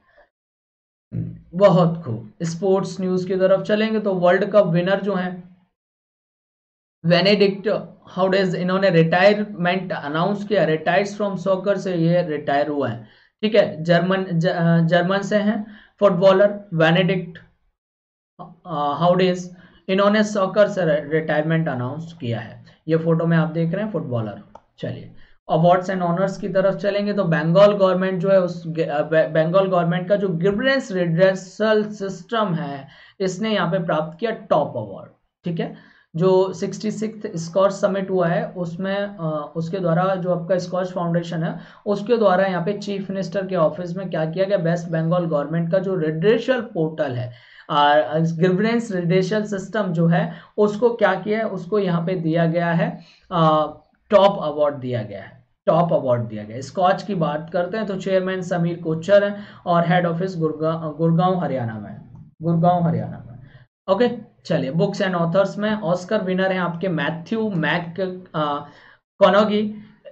बहुत खूब। स्पोर्ट्स न्यूज की तरफ चलेंगे तो वर्ल्ड कप विनर जो है बेनेडिक्ट हाउडेज, इन्होंने रिटायरमेंट अनाउंस किया, रिटायर्स फ्रॉम सॉकर से ये रिटायर हुआ है। ठीक है, जर्मन जर्मन से हैं फुटबॉलर बेनेडिक्ट हाउडेज, इन्होंने सॉकर से रिटायरमेंट अनाउंस किया है। ये फोटो में आप देख रहे हैं फुटबॉलर। चलिए अवार्ड्स एंड ऑनर्स की तरफ चलेंगे तो बंगाल गवर्नमेंट जो है उस बंगाल गवर्नमेंट का जो ग्रीवेंस रिड्रेसल सिस्टम है, इसने यहाँ पे प्राप्त किया टॉप अवार्ड। ठीक है, जो सिक्सटी सिक्स्थ स्कॉच समिट हुआ है उसमें आ, उसके द्वारा जो आपका स्कॉच फाउंडेशन है उसके द्वारा यहाँ पे चीफ मिनिस्टर के ऑफिस में क्या किया गया? वेस्ट बंगाल गवर्नमेंट का जो रिड्रेसल पोर्टल है, ग्रीवेंस रिड्रेसल सिस्टम जो है, उसको क्या किया है? उसको यहाँ पे दिया गया है टॉप अवार्ड दिया गया है, टॉप अवार्ड दिया गया है। स्कॉच की बात करते हैं तो चेयरमैन समीर कोचर है, और हेड ऑफिस गुड़गांव गुड़गांव हरियाणा में, गुड़गांव हरियाणा में। ओके चलिए बुक्स एंड ऑथर्स में ऑस्कर विनर हैं आपके मैथ्यू मैक कॉनोगी,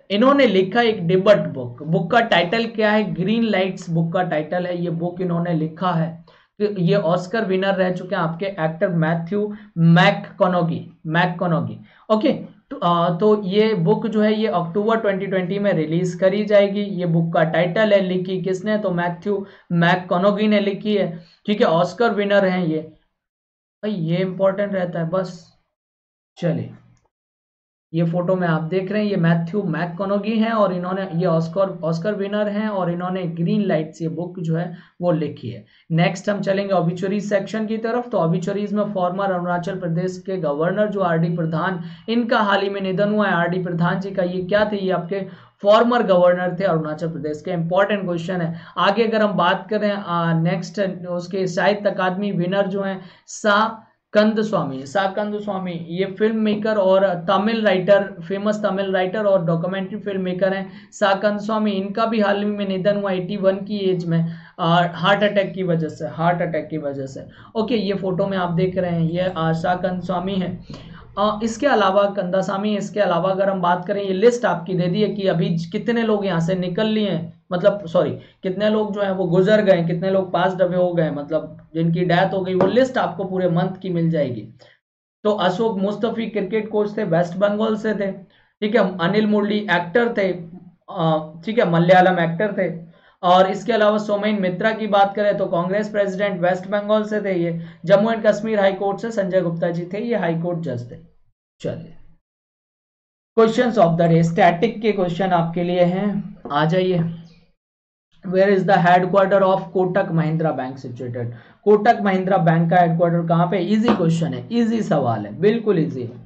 इन्होंने लिखा एक डिबट बुक। बुक का टाइटल क्या है? ग्रीन लाइट्स बुक का टाइटल है। ये बुक इन्होंने लिखा है। ये ऑस्कर विनर रह चुके हैं आपके actor Matthew McConaughey McConaughey okay. तो, आ, तो ये बुक जो है ये अक्टूबर ट्वेंटी ट्वेंटी में रिलीज करी जाएगी। ये बुक का टाइटल है, लिखी किसने? तो मैथ्यू मैककॉनॉगी ने लिखी है। ठीक है, ऑस्कर विनर हैं ये। भाई ये इंपॉर्टेंट रहता है बस। चलिए, ये फोटो में आप देख रहे हैं, ये मैथ्यू मैककॉनॉगी हैं और इन्होंने ये ऑस्कर ऑस्कर विनर हैं और इन्होंने ग्रीन लाइट्स ये बुक जो है वो लिखी है। नेक्स्ट हम चलेंगे ऑबिचुरीज सेक्शन की तरफ। तो ऑबिचुरीज में फॉर्मर अरुणाचल प्रदेश के गवर्नर जो आर डी प्रधान, इनका हाल ही में निधन हुआ है। आर डी प्रधान जी का ये क्या थे? ये आपके फॉर्मर गवर्नर थे अरुणाचल प्रदेश के। इंपॉर्टेंट क्वेश्चन है। आगे अगर हम बात करें नेक्स्ट उसके साहित्य अकादमी विनर जो है सा कंदस्वामी सा कंदस्वामी ये फिल्म मेकर और Tamil writer, famous Tamil writer और डॉक्यूमेंट्री फिल्म मेकर हैं सा कंदस्वामी। इनका भी हाल ही में निधन हुआ इक्यासी की एज में, हार्ट अटैक की वजह से हार्ट अटैक की वजह से ओके। ये फोटो में आप देख रहे हैं, ये सा कंदस्वामी है। आ, इसके अलावा कंदासामी, इसके अलावा अगर हम बात करें, ये लिस्ट आपकी दे दी है कि अभी कितने लोग यहाँ से निकल लिए हैं, मतलब सॉरी कितने लोग जो हैं वो गुजर गए, कितने लोग पास डबे हो गए, मतलब जिनकी डेथ हो गई। वो लिस्ट आपको पूरे मंथ की मिल जाएगी। तो अशोक मुस्तफी क्रिकेट कोच थे, वेस्ट बंगाल से थे। ठीक है, अनिल मुरली एक्टर थे, ठीक है, मलयालम एक्टर थे। और इसके अलावा सोमेन मित्रा की बात करें तो कांग्रेस प्रेसिडेंट, वेस्ट बंगाल से थे ये। Jammu and Kashmir high court से संजय गुप्ता जी थे, ये हाई कोर्ट जज थे। चलिए, questions of the day, static के क्वेश्चन आपके लिए हैं, आ जाइए। Where is the headquarter of Kotak Mahindra bank situated? Kotak Mahindra bank का हेडक्वार्टर कहां पे? इजी क्वेश्चन है, इजी सवाल है, बिल्कुल इजी है,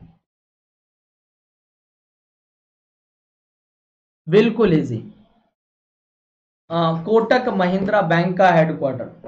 बिल्कुल इजी। कोटक महिंद्रा बैंक का हेडक्वार्टर।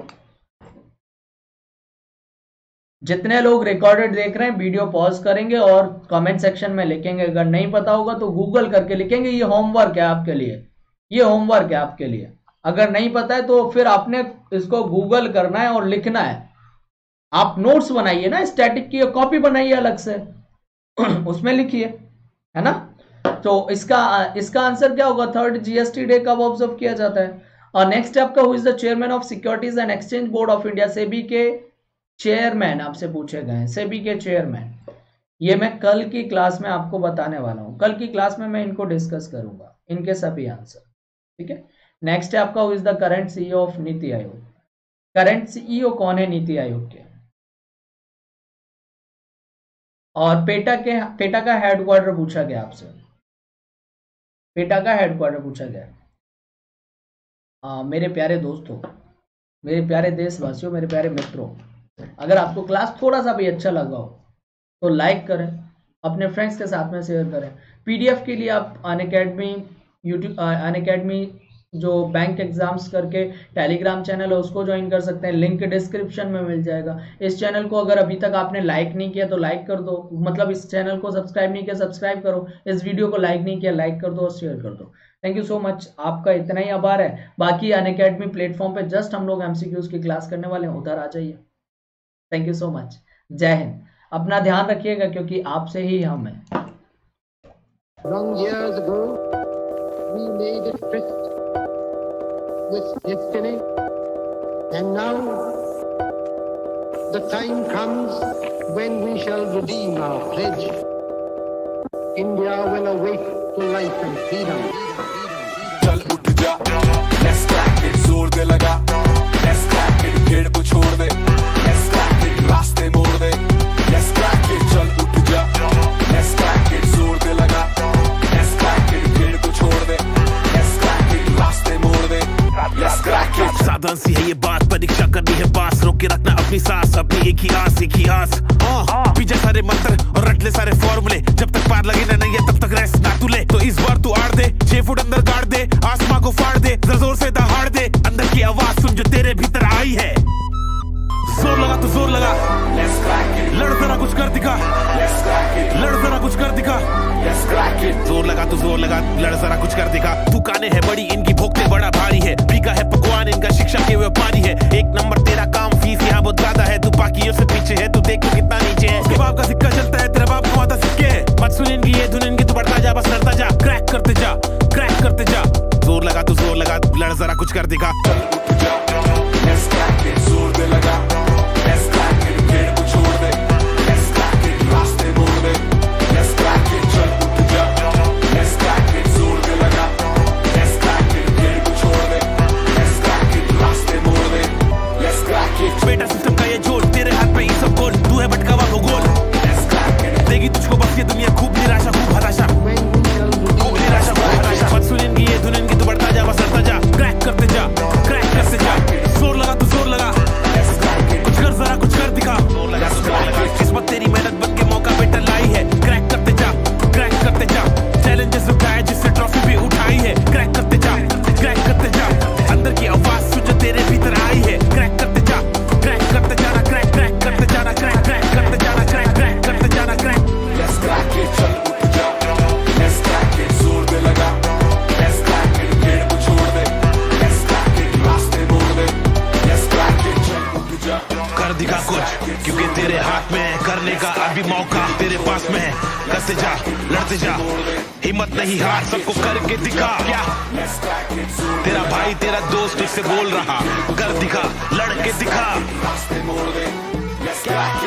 जितने लोग रिकॉर्डेड देख रहे हैं वीडियो पॉज करेंगे और कमेंट सेक्शन में लिखेंगे। अगर नहीं पता होगा तो गूगल करके लिखेंगे। ये होमवर्क है आपके लिए, ये होमवर्क है आपके लिए। अगर नहीं पता है तो फिर आपने इसको गूगल करना है और लिखना है। आप नोट्स बनाइए ना, स्टैटिक की कॉपी बनाइए अलग से, उसमें लिखिए, है ना। तो इसका इसका आंसर क्या होगा? थर्ड जीएसटी डे कब ऑब्जर्व किया जाता है? और नेक्स्ट आपका who is the chairman of securities and exchange board of India? SEBI के चेयरमैन आपसे पूछे गए हैं, सेबी के चेयरमैन। ये मैं कल की क्लास में आपको बताने वाला हूं। कल की क्लास में मैं इनको डिस्कस करूंगा, इनके सभी आंसर। ठीक है, नेक्स्ट है आपका who is the current CEO of NITI Aayog? Current CEO कौन है नीति आयोग के? और पेटा के पेटा का हेडक्वार्टर पूछा गया आपसे, पेटा का हेडक्वार्टर पूछा गया। आ, मेरे प्यारे दोस्तों, मेरे प्यारे देशवासियों, मेरे प्यारे मित्रों, अगर आपको क्लास थोड़ा सा भी अच्छा लगा हो तो लाइक करें, अपने फ्रेंड्स के साथ में शेयर करें। पीडीएफ के लिए आप अनअकैडमी यूट्यूब अनअकैडमी जो बैंक एग्जाम्स करके टेलीग्राम चैनल है उसको ज्वाइन कर सकते हैं, लिंक डिस्क्रिप्शन में मिल जाएगा। इस चैनल को अगर अभी तक आपने लाइक नहीं किया तो लाइक कर दो, मतलब इस चैनल को सब्सक्राइब नहीं किया सब्सक्राइब करो, इस वीडियो को लाइक नहीं किया लाइक कर दो और शेयर कर दो। थैंक यू सो मच, आपका इतना ही आभार है। बाकी अनअकैडमी प्लेटफॉर्म पे जस्ट हम लोग एमसीक्यूज की क्लास करने वाले हैं, उधर आ जाइए। थैंक यू सो मच, जय हिंद। अपना ध्यान रखिएगा क्योंकि आपसे ही हम हैं। Long years ago, we made a tryst with destiny, and now the time comes when we shall redeem our pledge. India will awake to life and freedom. चल उठ जा, let's crack it, जोर दे लगा, let's crack it, भीड़ को छोड़ दे, let's crack it, रास्ते मोड़ दे, let's crack it, चल उठ जा, let's crack it, जोर दे लगा, let's crack it, भीड़ को छोड़ दे, let's crack it, रास्ते मोड़ दे, let's crack it। साधारण सी है ये बात, परीक्षा करनी है पास, रोक के रखना अपनी सांस, अपनी एक ही आस एक ही आस। पीछे सारे मंत्र और रट ले सारे फॉर्मूले, जब तक पार लगे ना नहीं है तब तक रेस्ट ना तू ले। तो इस बार तू आड़ दे, छह फुट अंदर गाड़ दे, आसमां को फाड़ दे, जरा जोर से दहाड़ दे, अंदर की आवाज सुन जो तेरे भीतर आई है। जोर लगा तो जोर लगा, let's crack it, लड़ जरा कुछ कर दिखा, let's crack it, लड़ जरा कुछ कर दिखा, let's crack it, जोर लगा तो जोर लगा, लड़ जरा कुछ कर दिखा। दुकानें है बड़ी इनकी, भोगते बड़ा भारी है, बिका है पकवान इनका, शिक्षा के व्यापारी है। एक नंबर तेरा काम, फीस यहाँ बहुत ज्यादा है, तू बाकियों से पीछे है, तू देख तो कितना नीचे है। उसके बाप का सिक्का चलता है, तेरा बाप कमाता सिक्के है, मत सुन इनकी ये धुन इनकी, तू बढ़ता जा बस लड़ता जा, क्रैक करते जा। लड़ते जा, हिम्मत नहीं हार, सबको करके दिखा। क्या तेरा भाई तेरा दोस्त इससे बोल रहा, कर दिखा, लड़के दिखा।